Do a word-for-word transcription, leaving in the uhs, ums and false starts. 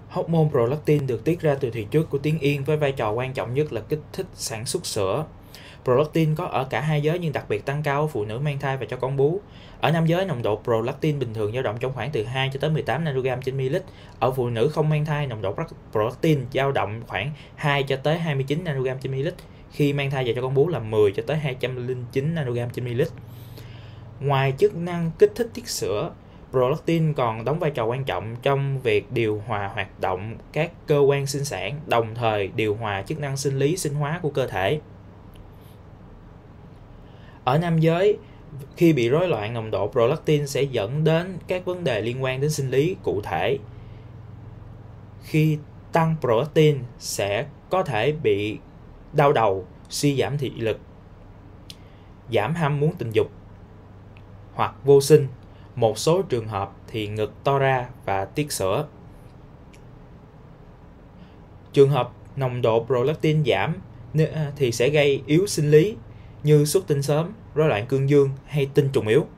Hormone prolactin được tiết ra từ thì trước của tuyến yên với vai trò quan trọng nhất là kích thích sản xuất sữa. Prolactin có ở cả hai giới nhưng đặc biệt tăng cao ở phụ nữ mang thai và cho con bú. Ở nam giới, nồng độ prolactin bình thường dao động trong khoảng từ hai cho tới mười tám nanogram trên ml. Ở phụ nữ không mang thai, nồng độ prolactin dao động khoảng hai cho tới hai mươi chín nanogram trên ml. Khi mang thai và cho con bú là mười cho tới hai trăm lẻ chín nanogram trên ml. Ngoài chức năng kích thích tiết sữa, prolactin còn đóng vai trò quan trọng trong việc điều hòa hoạt động các cơ quan sinh sản, đồng thời điều hòa chức năng sinh lý sinh hóa của cơ thể. Ở nam giới, khi bị rối loạn nồng độ prolactin sẽ dẫn đến các vấn đề liên quan đến sinh lý cụ thể. Khi tăng prolactin sẽ có thể bị đau đầu, suy giảm thị lực, giảm ham muốn tình dục hoặc vô sinh. Một số trường hợp thì ngực to ra và tiết sữa. Trường hợp nồng độ prolactin giảm thì sẽ gây yếu sinh lý như xuất tinh sớm, rối loạn cương dương hay tinh trùng yếu.